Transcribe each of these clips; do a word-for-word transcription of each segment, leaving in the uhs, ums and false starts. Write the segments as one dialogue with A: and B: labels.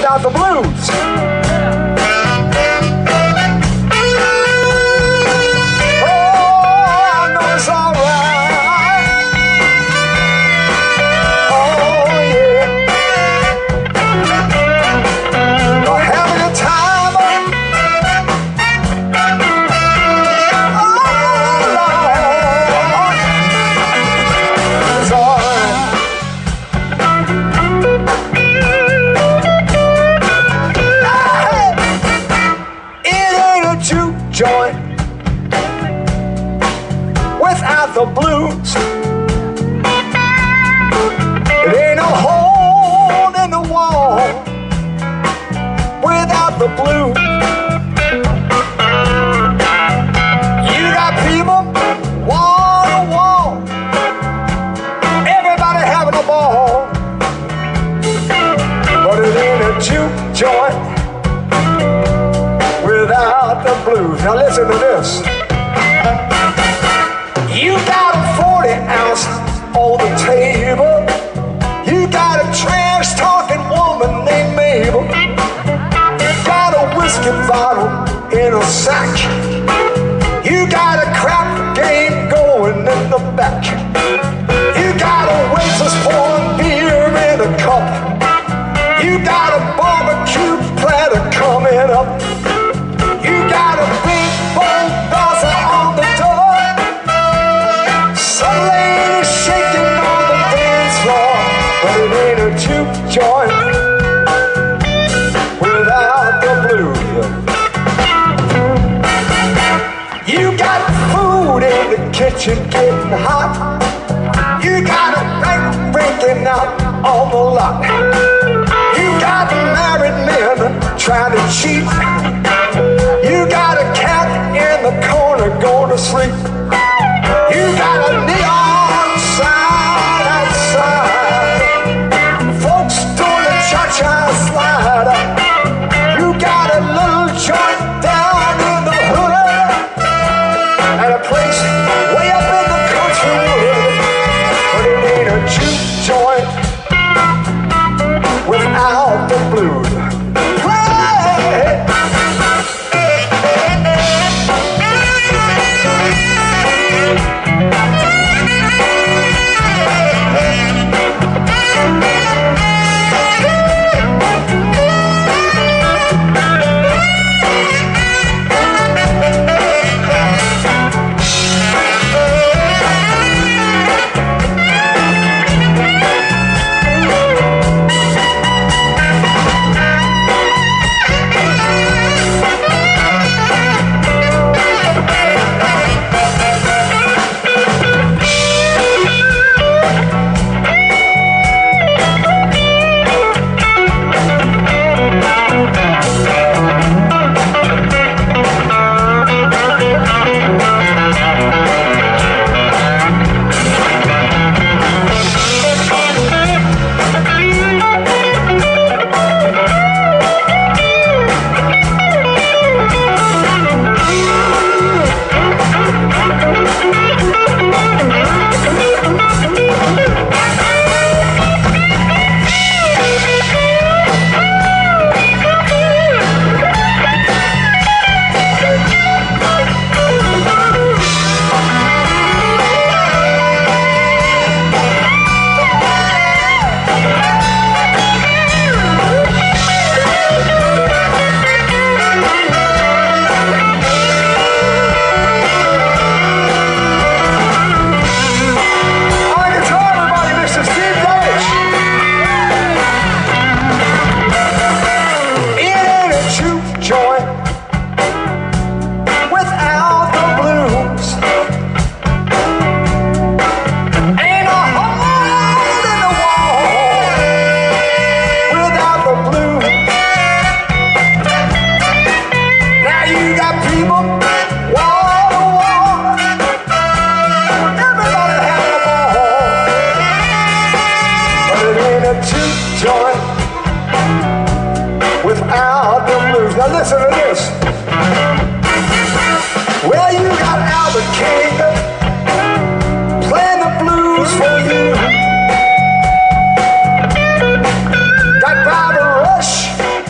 A: without the blues. Joint without the blues. It ain't a hole in the wall without the blues. You got people wall to wall, everybody having a ball, but it ain't a juke joint without the blues. Now listen to this. You got a forty ounce on the table. You got a trash talking woman named Mabel. You got a whiskey bottle in a sack. You got a crap game going in the back. You got a waitress pouring beer in a cup. You got a barbecue platter coming up. You got a big bone buzzer on the door. Some lady shaking on the dance floor, but it ain't a juke joint without the blues. You got food in the kitchen getting hot. You got a bank breaking out on the lot. You got married men trying to cheat. You got a cat in the corner going to sleep. You got a neon sign outside, folks doing a cha-cha slide. You got a little joint down in the hood, and a place way up in the country wood, but it ain't a juke joint without the blues. Without the blues. Now listen to this. Well, you got Albert King playing the blues for you. Got Bobby Rush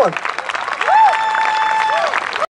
B: one.